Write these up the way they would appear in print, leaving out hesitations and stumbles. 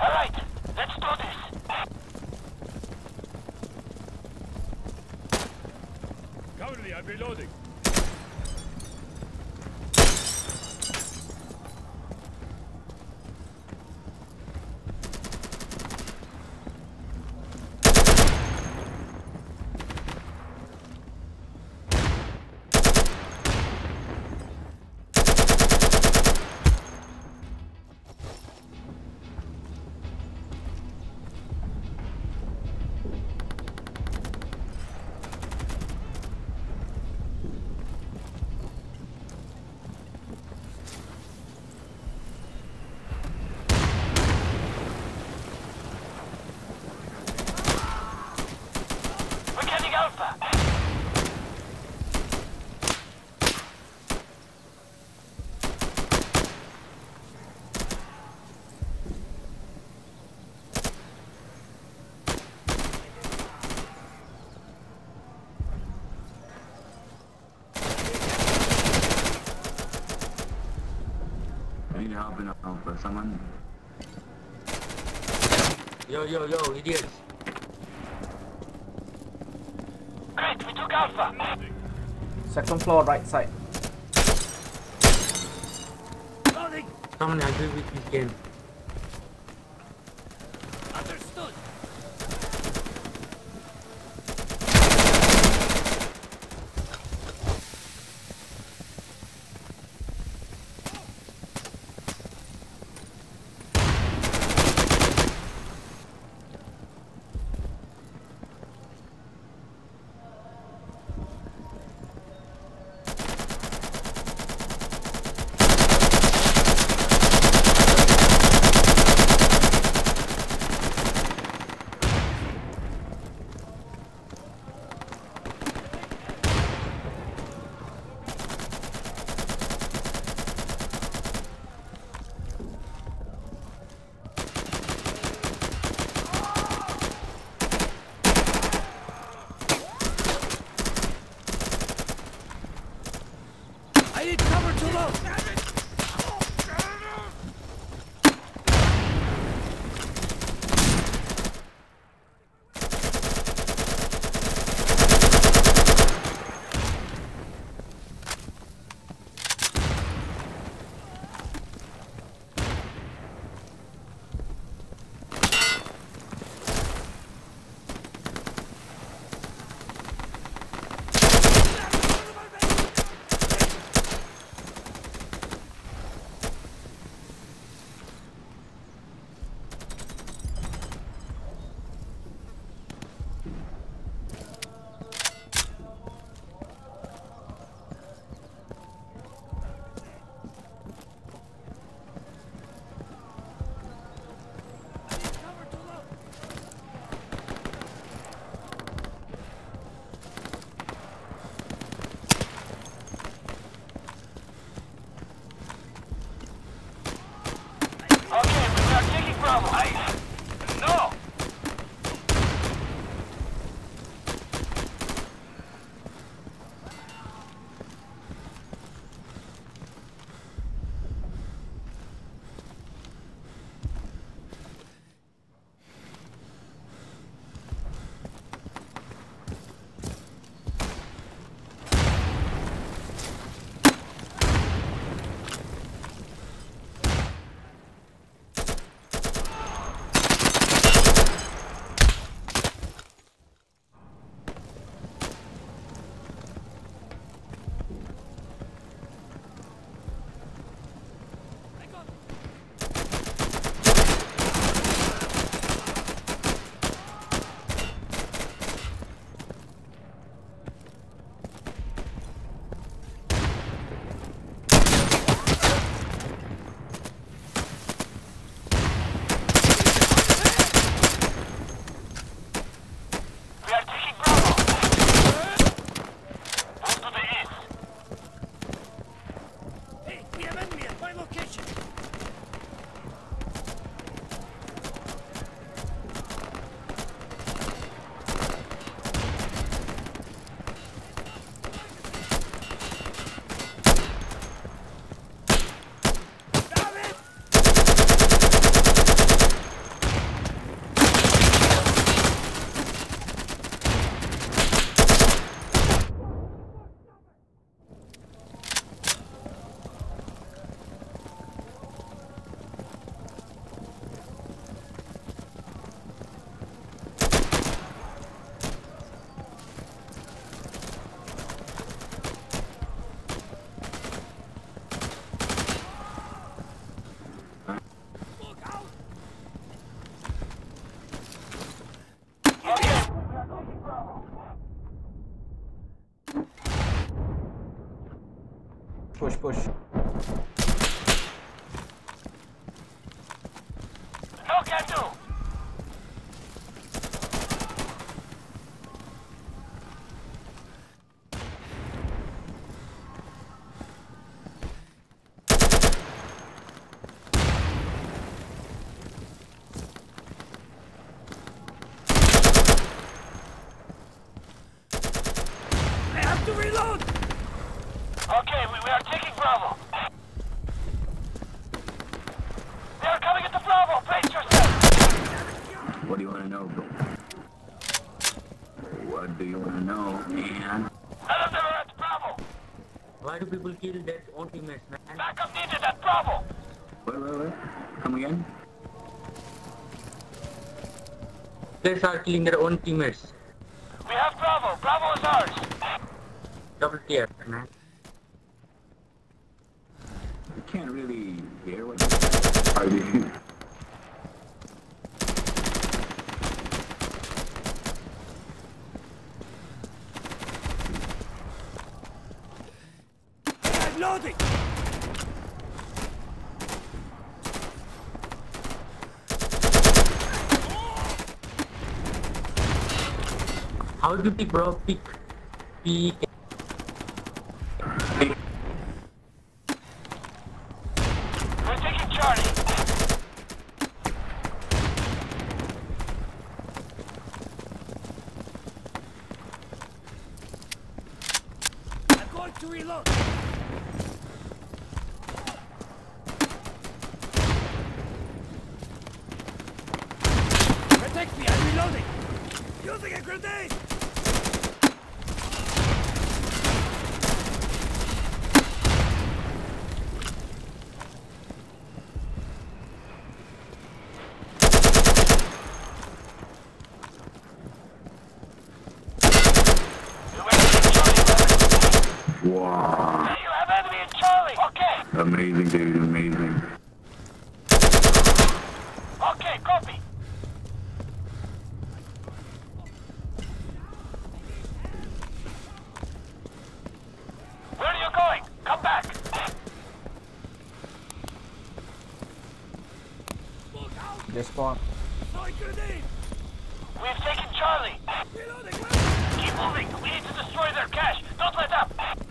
Alright, let's do this. Currently, I'm reloading. We're getting Alpha. I need help in Alpha. Someone. Yo, idiots. Great, we took Alpha. Second floor, right side. Someone agree with this game. Understood. push. No can do. I have to reload! Okay, we are taking Bravo. They are coming into Bravo. Brace yourself. What do you want to know, bro? What do you want to know, man? None of them are at Bravo. Why do people kill their own teammates, man? Backup needed at Bravo. Wait. Come again? Players are killing their own teammates. We have Bravo. Bravo is ours. Double tier, man. You can't really hear what you're saying. I'm loading! How do you bro pick P? We're taking Charlie. I'm going to reload! Protect me, I'm reloading! Using a grenade! Wow. You have enemy in Charlie. Okay. Amazing, dude, amazing. Okay, copy. Where are you going? Come back. Look out! They spawn. Throwing grenade! We've taken Charlie. Reloading! Keep moving. We need to destroy their cache. Don't let up.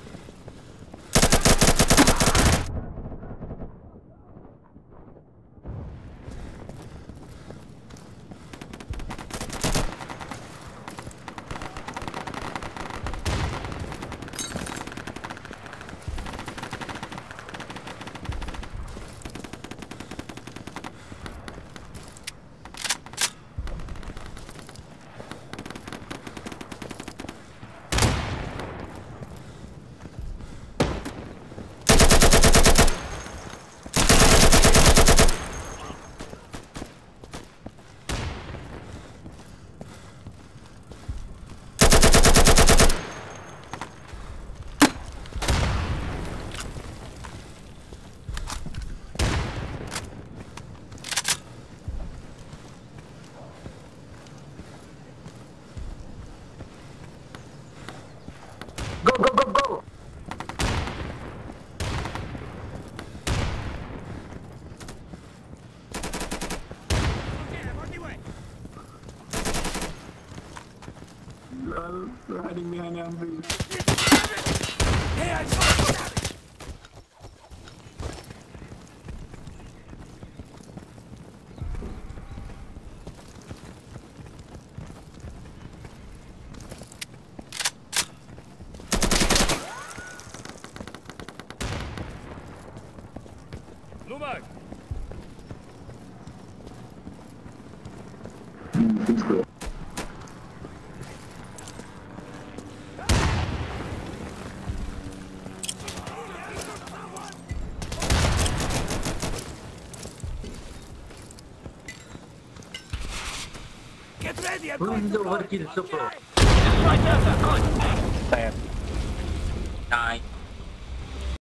Go, go, go, go! Okay, I'm on the way! They're hiding behind MV. Hey, I saw you! Lumag! He's clear. Get ready, I'm Who going is to the blow. overkill super? Destroy Delta. Good. Damn. Nice.